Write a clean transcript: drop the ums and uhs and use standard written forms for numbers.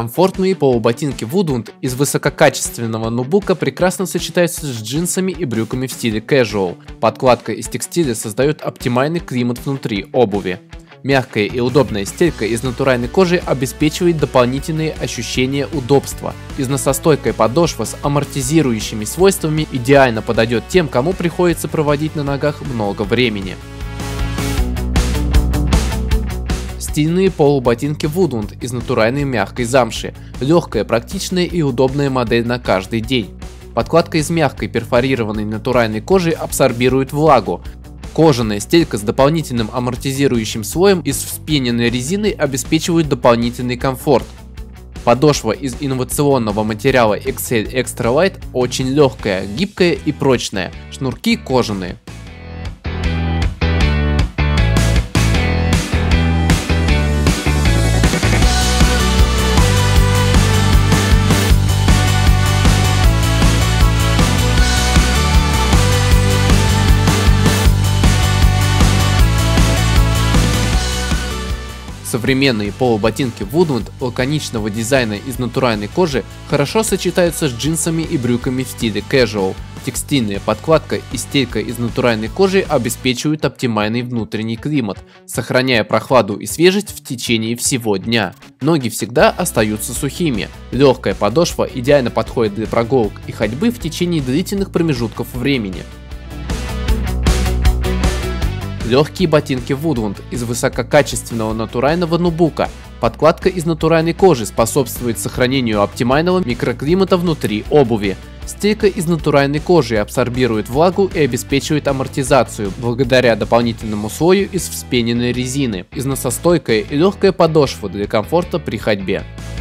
Комфортные полуботинки Woodland из высококачественного нубука прекрасно сочетаются с джинсами и брюками в стиле casual. Подкладка из текстиля создает оптимальный климат внутри обуви. Мягкая и удобная стелька из натуральной кожи обеспечивает дополнительные ощущения удобства. Износостойкая подошва с амортизирующими свойствами идеально подойдет тем, кому приходится проводить на ногах много времени. Стильные полуботинки Woodland из натуральной мягкой замши. Легкая, практичная и удобная модель на каждый день. Подкладка из мягкой перфорированной натуральной кожи абсорбирует влагу. Кожаная стелька с дополнительным амортизирующим слоем из вспененной резины обеспечивает дополнительный комфорт. Подошва из инновационного материала XL Extra Light очень легкая, гибкая и прочная. Шнурки кожаные. Современные полуботинки Woodland лаконичного дизайна из натуральной кожи хорошо сочетаются с джинсами и брюками в стиле casual. Текстильная подкладка и стелька из натуральной кожи обеспечивают оптимальный внутренний климат, сохраняя прохладу и свежесть в течение всего дня. Ноги всегда остаются сухими. Легкая подошва идеально подходит для прогулок и ходьбы в течение длительных промежутков времени. Легкие ботинки Woodland из высококачественного натурального нубука. Подкладка из натуральной кожи способствует сохранению оптимального микроклимата внутри обуви. Стелька из натуральной кожи абсорбирует влагу и обеспечивает амортизацию благодаря дополнительному слою из вспененной резины. Износостойкая и легкая подошва для комфорта при ходьбе.